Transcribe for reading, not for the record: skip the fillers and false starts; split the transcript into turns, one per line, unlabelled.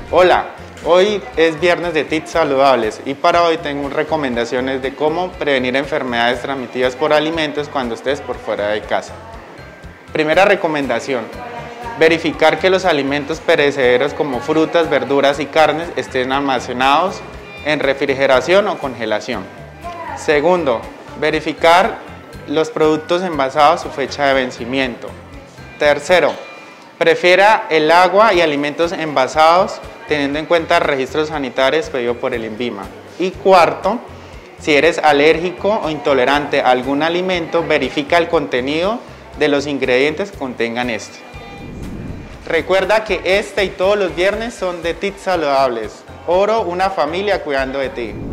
Hola, hoy es viernes de tips saludables y para hoy tengo recomendaciones de cómo prevenir enfermedades transmitidas por alimentos cuando estés por fuera de casa. Primera recomendación, verificar que los alimentos perecederos como frutas, verduras y carnes estén almacenados en refrigeración o congelación. Segundo, verificar los productos envasados su fecha de vencimiento. Tercero, prefiera el agua y alimentos envasados teniendo en cuenta registros sanitarios pedidos por el INVIMA. Y cuarto, si eres alérgico o intolerante a algún alimento, verifica el contenido de los ingredientes que contengan este. Recuerda que este y todos los viernes son de tips saludables. Oro, una familia cuidando de ti.